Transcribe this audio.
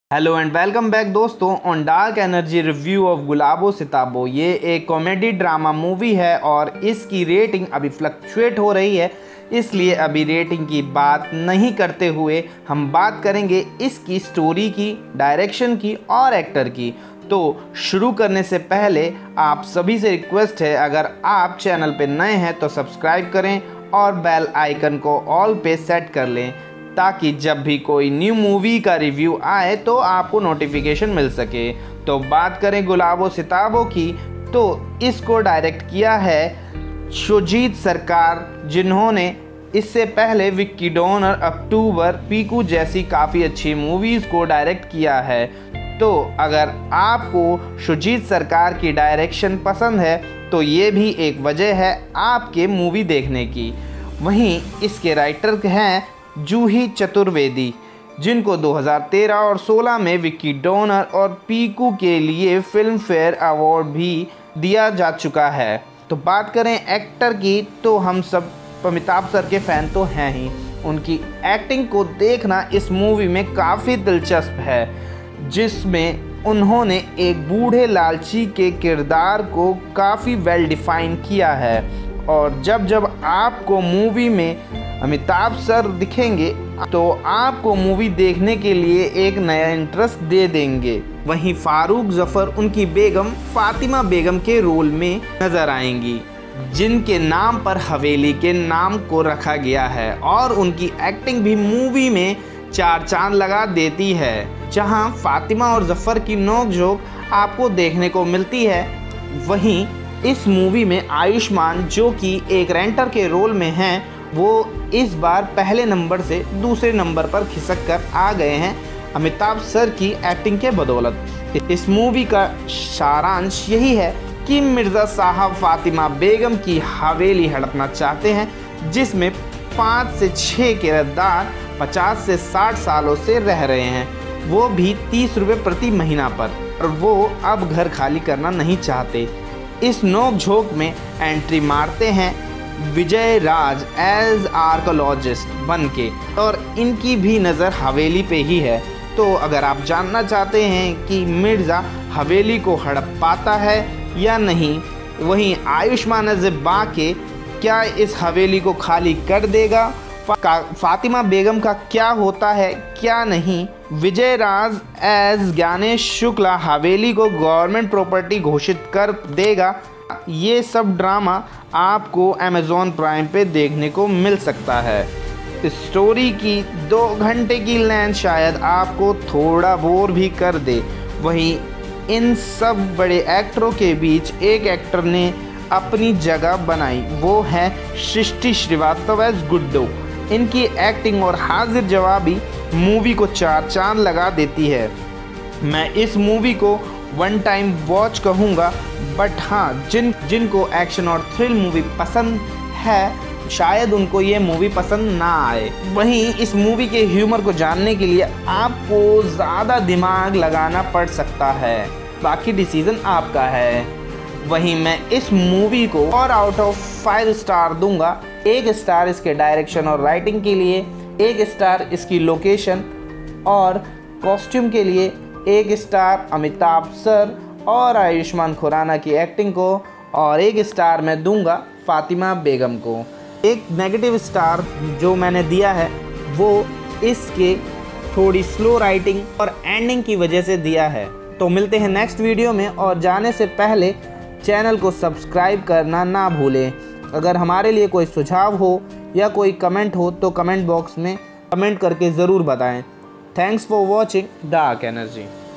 Hello and welcome back दोस्तों on dark energy review of Gulabo Sitabo. ये एक कॉमेडी ड्रामा मूवी है और इसकी रेटिंग अभी फ्लक्चुएट हो रही है, इसलिए अभी रेटिंग की बात नहीं करते हुए हम बात करेंगे इसकी स्टोरी की, डायरेक्शन की और एक्टर की। तो शुरू करने से पहले आप सभी से रिक्वेस्ट है, अगर आप चैनल पे नए हैं तो सब्सक्राइब करें और बेल आइकन को ऑल पे सेट कर लें ताकि जब भी कोई न्यू मूवी का रिव्यू आए तो आपको नोटिफिकेशन मिल सके। तो बात करें गुलाबो सिताबो की, तो इसको डायरेक्ट किया है शुजीत सरकार, जिन्होंने इससे पहले विक्की डोनर, अक्टूबर, पीकू जैसी काफ़ी अच्छी मूवीज़ को डायरेक्ट किया है। तो अगर आपको शुजीत सरकार की डायरेक्शन पसंद है तो ये भी एक वजह है आपके मूवी देखने की। वहीं इसके राइटर हैं जूही चतुर्वेदी, जिनको 2013 और 16 में विक्की डोनर और पीकू के लिए फिल्म फेयर अवार्ड भी दिया जा चुका है। तो बात करें एक्टर की, तो हम सब अमिताभ सर के फ़ैन तो हैं ही। उनकी एक्टिंग को देखना इस मूवी में काफ़ी दिलचस्प है, जिसमें उन्होंने एक बूढ़े लालची के किरदार को काफ़ी वेल डिफाइन किया है। और जब आपको मूवी में अमिताभ सर दिखेंगे तो आपको मूवी देखने के लिए एक नया इंटरेस्ट दे देंगे। वहीं फारूक जफर उनकी बेगम फातिमा बेगम के रोल में नजर आएंगी, जिनके नाम पर हवेली के नाम को रखा गया है। और उनकी एक्टिंग भी मूवी में चार चांद लगा देती है। जहां फातिमा और जफर की नोक-झोंक आपको देखने को मिलती है, वहीं इस मूवी में आयुष्मान, जो कि एक रेंटर के रोल में हैं, वो इस बार पहले नंबर से दूसरे नंबर पर खिसक कर आ गए हैं अमिताभ सर की एक्टिंग के बदौलत। इस मूवी का सारांश यही है कि मिर्ज़ा साहब फातिमा बेगम की हवेली हड़पना चाहते हैं, जिसमें 5 से 6 किरदार 50 से 60 सालों से रह रहे हैं, वो भी 30 रुपये प्रति महीना पर, और वो अब घर खाली करना नहीं चाहते। इस नोक झोंक में एंट्री मारते हैं विजय राज एज आर्कोलॉजिस्ट बन के, और इनकी भी नज़र हवेली पे ही है। तो अगर आप जानना चाहते हैं कि मिर्ज़ा हवेली को हड़प पाता है या नहीं, वहीं आयुष्मान अज़्ज़बा के क्या इस हवेली को खाली कर देगा, फातिमा बेगम का क्या होता है क्या नहीं, विजय राज एज ज्ञानेश शुक्ला हवेली को गवर्नमेंट प्रॉपर्टी घोषित कर देगा, ये सब ड्रामा आपको अमेज़ॉन प्राइम पे देखने को मिल सकता है। स्टोरी की 2 घंटे की लेंथ शायद आपको थोड़ा बोर भी कर दे। वहीं इन सब बड़े एक्टरों के बीच एक एक्टर ने अपनी जगह बनाई, वो है सृष्टि श्रीवास्तव एज गुड्डो। इनकी एक्टिंग और हाजिर जवाबी मूवी को 4 चांद लगा देती है। मैं इस मूवी को 1 टाइम वॉच कहूँगा, बट हाँ, जिनको एक्शन और थ्रिल मूवी पसंद है शायद उनको ये मूवी पसंद ना आए। वहीं इस मूवी के ह्यूमर को जानने के लिए आपको ज़्यादा दिमाग लगाना पड़ सकता है, बाकी डिसीज़न आपका है। वहीं मैं इस मूवी को और आउट ऑफ 5 स्टार दूंगा। 1 स्टार इसके डायरेक्शन और राइटिंग के लिए, 1 स्टार इसकी लोकेशन और कॉस्ट्यूम के लिए, 1 स्टार अमिताभ सर और आयुष्मान खुराना की एक्टिंग को, और 1 स्टार मैं दूंगा फातिमा बेगम को। एक नेगेटिव स्टार जो मैंने दिया है वो इसके थोड़ी स्लो राइटिंग और एंडिंग की वजह से दिया है। तो मिलते हैं नेक्स्ट वीडियो में, और जाने से पहले चैनल को सब्सक्राइब करना ना भूलें। अगर हमारे लिए कोई सुझाव हो या कोई कमेंट हो तो कमेंट बॉक्स में कमेंट करके ज़रूर बताएं। Thanks for watching dark energy.